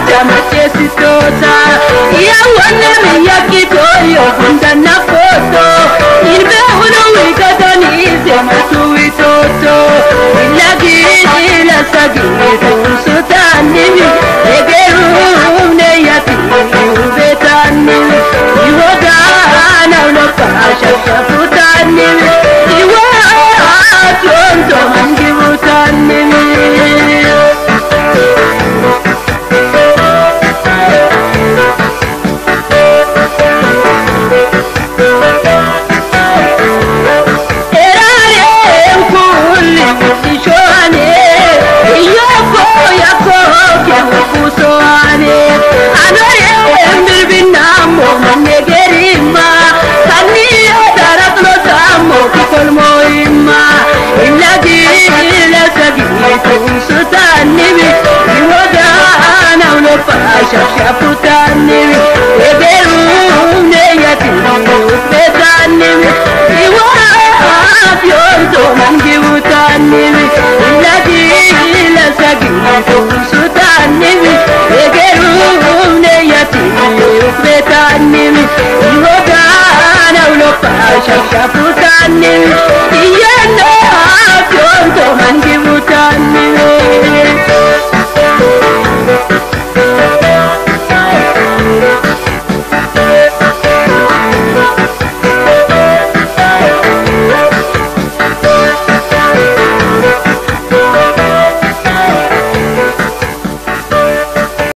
Sitota, ya wana miyaki toyo kunda na foto. Ilbe uno wikatani sema tuwitoto. Ilagi ila sagi kusutani mi. Egeru ne yati ubetani mi. Iwoga na unapasha shafutani mi. Iwa tonto mangibutani mi. Shafutani, eberu ne yati betani, iwa afyonto mangibutani, ilagi ila sagi sutani, eberu ne yati betani, iwa gana ulopa shafutani, iyana afyonto mangibutani.